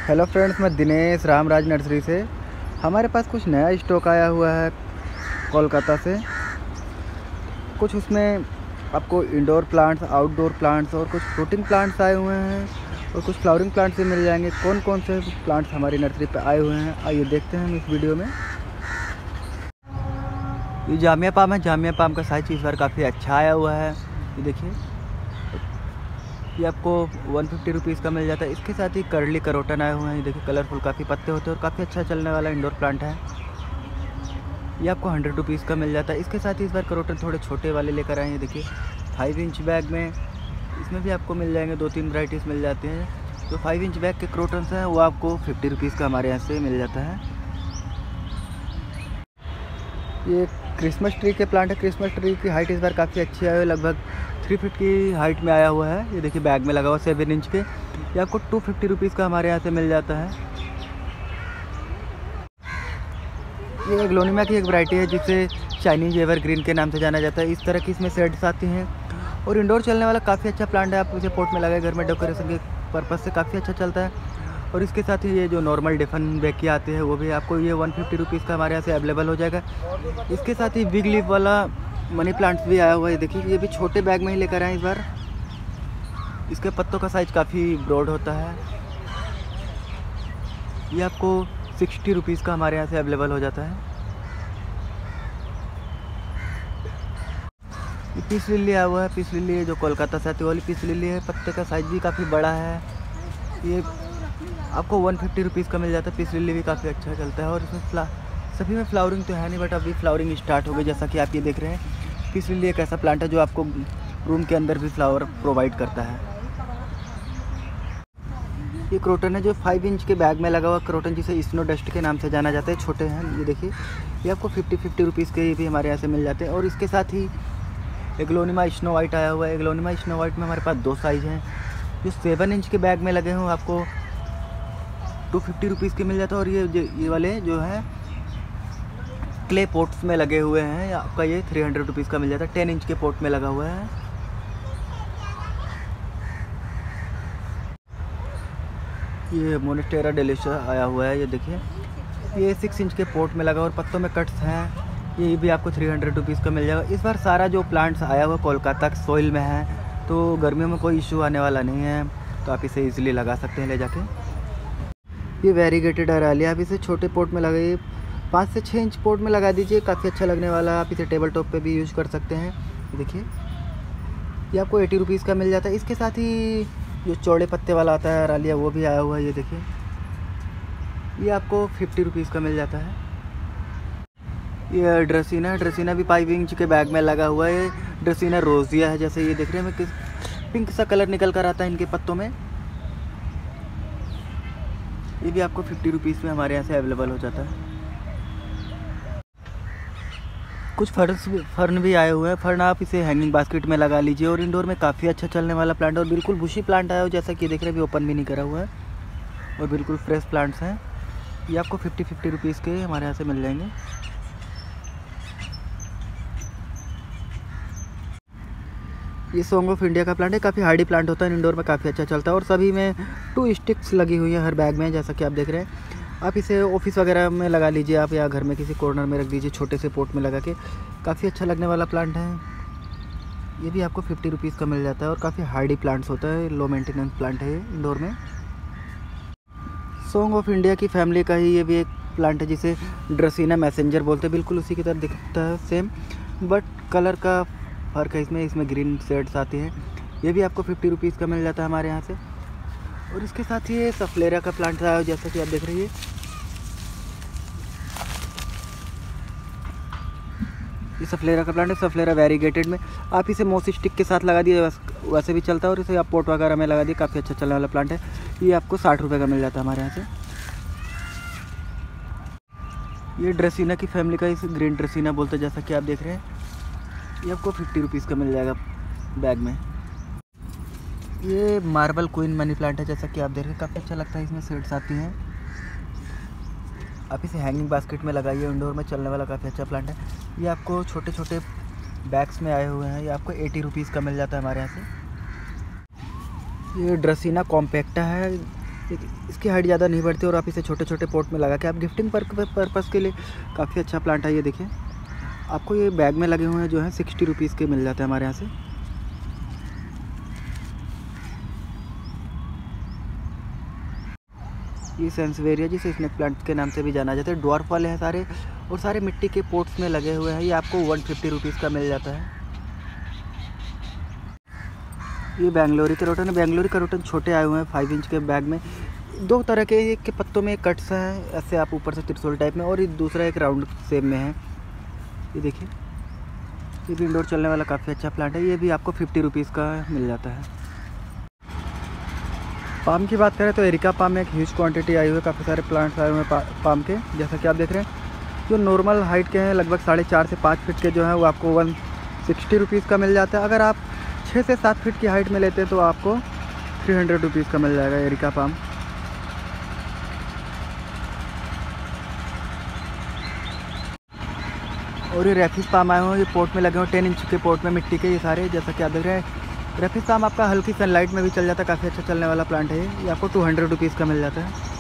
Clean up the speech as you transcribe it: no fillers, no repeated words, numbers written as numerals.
Hello friends, मैं Dinesh Ramraj nursery से। हमारे पास कुछ नया स्टॉक आया हुआ है कोलकाता से। कुछ उसमें आपको इंडोर प्लांट्स, आउटडोर प्लांट्स और कुछ फ्रूटिंग प्लांट्स आए हुए हैं और कुछ फ्लावरिंग प्लांट्स भी मिल जाएंगे। कौन कौन से प्लांट्स हमारी नर्सरी पे आए हुए हैं, आइए देखते हैं हम इस वीडियो में। ये जामिया पाम है। जामिया पाम का साइज इस बार काफ़ी अच्छा आया हुआ है। ये देखिए, ये आपको 150 रुपीज़ का मिल जाता है। इसके साथ ही कर्ली करोटन आए हुए हैं। ये देखिए, कलरफुल काफ़ी पत्ते होते हैं और काफ़ी अच्छा चलने वाला इंडोर प्लांट है। ये आपको 100 रुपीज़ का मिल जाता है। इसके साथ ही इस बार करोटन थोड़े छोटे वाले लेकर आए हैं। देखिए 5 इंच बैग में, इसमें भी आपको मिल जाएंगे, 2-3 वैराइटीज़ मिल जाती हैं। जो 5 इंच बैग के करोटन्स हैं वो आपको 50 रुपीज़ का हमारे यहाँ से मिल जाता है। ये क्रिसमस ट्री के प्लांट है। क्रिसमस ट्री की हाइट इस बार काफ़ी अच्छी आई है, लगभग 3 फीट की हाइट में आया हुआ है। ये देखिए बैग में लगा हुआ 7 इंच के। ये आपको 250 रुपीज़ का हमारे यहाँ से मिल जाता है। ये एग्लोनिमा की एक वैरायटी है जिसे चाइनीज एवरग्रीन के नाम से जाना जाता है। इस तरह की इसमें सेड्स आती हैं और इंडोर चलने वाला काफ़ी अच्छा प्लांट है। आप इसे पोट में लगाए, घर में डेकोरेशन के पर्पज़ से काफ़ी अच्छा चलता है। और इसके साथ ही ये जो नॉर्मल डिफन बैग की आती है वो भी आपको ये 150 रुपीज़ का हमारे यहाँ से अवेलेबल हो जाएगा। इसके साथ ही बिग लीफ वाला मनी प्लांट्स भी आया हुआ है। देखिए, ये भी छोटे बैग में ही लेकर आए इस बार। इसके पत्तों का साइज काफ़ी ब्रॉड होता है। ये आपको 60 रुपीज़ का हमारे यहाँ से अवेलेबल हो जाता है। ये पीस लिली आया हुआ है। पीस लिली जो कोलकाता से आती वाली पीस लिली है। पत्ते का साइज भी काफ़ी बड़ा है। ये आपको 150 रुपीज़ का मिल जाता है। पीस लिली भी काफ़ी अच्छा चलता है और इसमें सभी में फ्लावरिंग तो है नहीं, बट अभी फ्लावरिंग स्टार्ट हो गई, जैसा कि आप ये देख रहे हैं। पीस लिली एक ऐसा प्लांट है जो आपको रूम के अंदर भी फ्लावर प्रोवाइड करता है। ये क्रोटन है जो 5 इंच के बैग में लगा हुआ क्रोटन, जिसे स्नो डस्ट के नाम से जाना जाता है। छोटे हैं, ये देखिए, ये आपको 50 रुपीज़ के भी हमारे यहाँ से मिल जाते हैं। और इसके साथ ही एग्लोनिमा स्नो वाइट आया हुआ है। एग्लोनिमा स्नो वाइट में हमारे पास 2 साइज़ हैं। जो 7 इंच के बैग में लगे हों आपको 250 रुपीज़ के मिल जाता है। और ये वाले जो है क्ले पोट्स में लगे हुए हैं, आपका ये 300 रुपीज़ का मिल जाता है। 10 इंच के पोट में लगा हुआ है। ये मोनेस्टेरा डेलिशिया आया हुआ है। ये देखिए, ये 6 इंच के पोट में लगा और पत्तों में कट्स हैं। ये भी आपको 300 रुपीज़ का मिल जाएगा। इस बार सारा जो प्लांट्स आया हुआ कोलकाता के सॉइल में है, तो गर्मियों में कोई इशू आने वाला नहीं है, तो आप इसे ईजिली लगा सकते हैं ले जाके। ये वेरीगेटेड अरालिया, आप इसे छोटे पोट में लगाइए, 5 से 6 इंच पोट में लगा दीजिए, काफ़ी अच्छा लगने वाला। आप इसे टेबल टॉप पे भी यूज़ कर सकते हैं। ये देखिए, ये आपको 80 रुपीज़ का मिल जाता है। इसके साथ ही जो चौड़े पत्ते वाला आता है अरालिया, वो भी आया हुआ है। ये देखिए, ये आपको 50 रुपीज़ का मिल जाता है। ये ड्रेसिना भी 5 इंच के बैग में लगा हुआ है। ड्रेसिना रोजिया है, जैसे ये देख रहे हैं, पिंक सा कलर निकल कर आता है इनके पत्तों में। ये भी आपको 50 रुपीज़ में हमारे यहाँ से अवेलेबल हो जाता है। कुछ फर्न भी आए हुए हैं। फर्न आप इसे हैंगिंग बास्केट में लगा लीजिए और इंडोर में काफ़ी अच्छा चलने वाला प्लांट। और बिल्कुल बुशी प्लांट आया हो, जैसा कि देख रहे हैं, अभी ओपन भी नहीं करा हुआ है और बिल्कुल फ्रेश प्लांट्स हैं। ये आपको 50 रुपीज़ के हमारे यहाँ से मिल जाएंगे। ये सॉन्ग ऑफ इंडिया का प्लांट है। काफ़ी हार्डी प्लांट होता है, इंडोर में काफ़ी अच्छा चलता है और सभी में 2 स्टिक्स लगी हुई हैं हर बैग में, जैसा कि आप देख रहे हैं। आप इसे ऑफिस वगैरह में लगा लीजिए, आप या घर में किसी कॉर्नर में रख दीजिए, छोटे से पोट में लगा के। काफ़ी अच्छा लगने वाला प्लांट है। ये भी आपको 50 रुपीज़ का मिल जाता है और काफ़ी हार्डी प्लांट्स होता है, लो मेंटेनेंस प्लांट है ये इंडोर में। सॉन्ग ऑफ इंडिया की फैमिली का ही ये भी एक प्लांट है जिसे ड्रेसिना मैसेंजर बोलते हैं। बिल्कुल उसी की तरह दिखता है सेम, बट कलर का फ़र्क है इसमें ग्रीन शेड्स आती हैं। ये भी आपको 50 रुपीज़ का मिल जाता है हमारे यहाँ से। और इसके साथ ही ये सफ्लेरा का प्लांट आया है, जैसा कि आप देख रही है। ये सफ्लेरा का प्लांट है। सफ्लेरा वेरीगेटेड में आप इसे मोसी स्टिक के साथ लगा दिए, वैसे भी चलता है। और इसे आप पोट वगैरह में लगा दिए, काफ़ी अच्छा चलने वाला प्लांट है। ये आपको 60 रुपये का मिल जाता है हमारे यहाँ से। ये ड्रेसिना की फैमिली का, इसे ग्रीन ड्रेसिना बोलते हैं, जैसा कि आप देख रहे हैं। ये आपको 50 रुपीज़ का मिल जाएगा बैग में। ये मार्बल क्वीन मनी प्लांट है, जैसा कि आप देख रहे हैं, काफ़ी अच्छा लगता है। इसमें सीड्स आती हैं। आप इसे हैंगिंग बास्केट में लगाइए, इंडोर में चलने वाला काफ़ी अच्छा प्लांट है। ये आपको छोटे छोटे बैग्स में आए हुए हैं। ये आपको 80 रुपीज़ का मिल जाता है हमारे यहाँ से। ये ड्रेसिना कॉम्पैक्टा है, इसकी हाइट ज़्यादा नहीं बढ़ती और आप इसे छोटे छोटे पॉट में लगा के आप गिफ्टिंग पर्पज़ के लिए काफ़ी अच्छा प्लांट है। ये देखिए, आपको ये बैग में लगे हुए हैं जो हैं 60 रुपीज़ के मिल जाते हैं हमारे यहाँ से। ये सेंसवेरिया जिसे स्नेक प्लांट के नाम से भी जाना जाता है, ड्वार्फ वाले हैं सारे, और सारे मिट्टी के पोट्स में लगे हुए हैं। ये आपको 150 रुपीज़ का मिल जाता है। ये बेंगलोरी करोटन है। बेंगलोरी करोटन छोटे आए हुए हैं 5 इंच के बैग में। 2 तरह के एक के पत्तों में कट्स हैं ऐसे, आप ऊपर से त्रिशूल टाइप में, और ये दूसरा एक राउंड शेप में है। ये देखिए, ये भी इंडोर चलने वाला काफ़ी अच्छा प्लांट है। ये भी आपको 50 रुपीज़ का मिल जाता है। पाम की बात करें तो एरिका पाम में एक ह्यूज क्वांटिटी आई हुई है, काफ़ी सारे प्लांट्स आए हुए हैं पाम के। जैसा कि आप देख रहे हैं, जो नॉर्मल हाइट के हैं लगभग 4.5 से 5 फीट के जो हैं वो आपको 160 रुपीज़ का मिल जाता है। अगर आप 6 से 7 फीट की हाइट में लेते हैं तो आपको 300 रुपीज़ का मिल जाएगा एरिका पाम। और ये रेफिस पाम आए हुए हैं, ये पोट में लगे हुए 10 इंच के पोट में मिट्टी के, ये सारे। जैसा कि आप देख रहे हैं, रेफिस पाम आपका हल्की सनलाइट में भी चल जाता है, काफ़ी अच्छा चलने वाला प्लांट है। ये आपको 200 रुपीज़ का मिल जाता है।